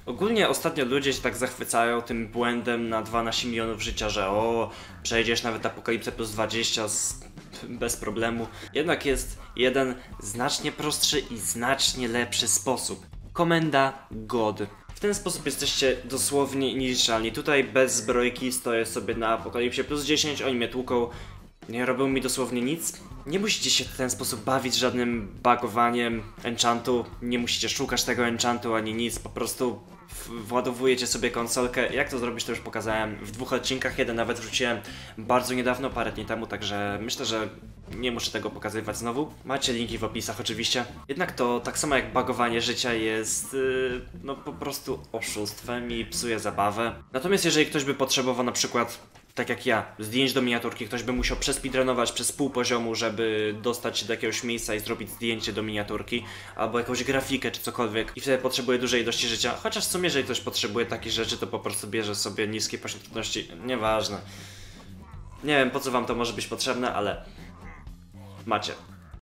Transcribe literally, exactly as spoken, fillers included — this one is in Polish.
Ogólnie ostatnio ludzie się tak zachwycają tym błędem na dwanaście milionów życia, że o, przejdziesz nawet Apokalipsę plus dwadzieścia z... bez problemu. Jednak jest jeden znacznie prostszy i znacznie lepszy sposób. Komenda God. W ten sposób jesteście dosłownie niezniszczalni. Tutaj bez zbrojki stoję sobie na Apokalipsie plus dziesięć, oni mnie tłuką. Nie robią mi dosłownie nic. Nie musicie się w ten sposób bawić żadnym bagowaniem enchantu. Nie musicie szukać tego enchantu ani nic. Po prostu władowujecie sobie konsolkę. Jak to zrobić, to już pokazałem w dwóch odcinkach. Jeden nawet wrzuciłem bardzo niedawno, parę dni temu, także myślę, że nie muszę tego pokazywać znowu. Macie linki w opisach oczywiście. Jednak to tak samo jak bagowanie życia jest yy, no po prostu oszustwem i psuje zabawę. Natomiast jeżeli ktoś by potrzebował na przykład, tak jak ja, zdjęć do miniaturki, ktoś by musiał przespeedrunować przez pół poziomu, żeby dostać się do jakiegoś miejsca i zrobić zdjęcie do miniaturki, albo jakąś grafikę czy cokolwiek i wtedy potrzebuje dużej ilości życia, chociaż w sumie jeżeli ktoś potrzebuje takich rzeczy, to po prostu bierze sobie niskie poziom trudności, nieważne. Nie wiem po co wam to może być potrzebne, ale macie.